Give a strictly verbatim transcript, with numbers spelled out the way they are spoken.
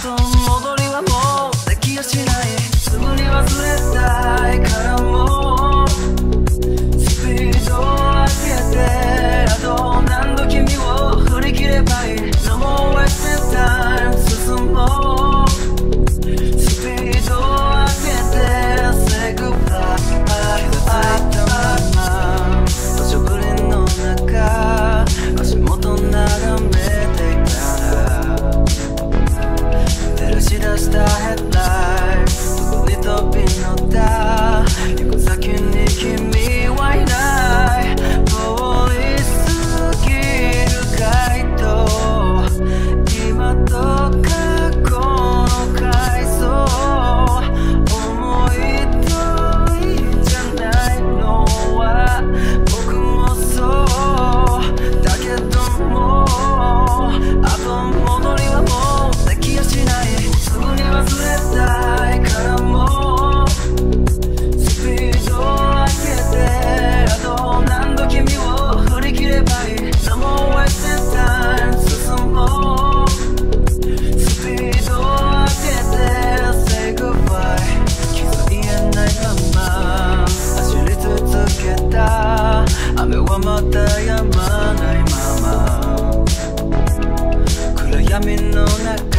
後戻りはもうできやしない。すぐに忘れたいからもうスピードを上げて、あと何度君を振り切ればいい。 No more wasting time 進もう。スピードを上げて Say goodbye。 気がついたまま土砂降りの中足元眺めていたら、照らし出したヘッドライトどこに飛び乗った。行く先に君はいない。通り過ぎる街灯、今と過去の回想、思い通りじゃないのは僕もそうだけども、あと戻りはもうできやしない。すぐに忘れたいからもうスピードを上げて、あと何度君を振り切ればいい。 No more wasting time 進もう。スピードを上げて Say goodbye。 気づいえないまま走り続けた。雨はまた止まないまま暗闇の中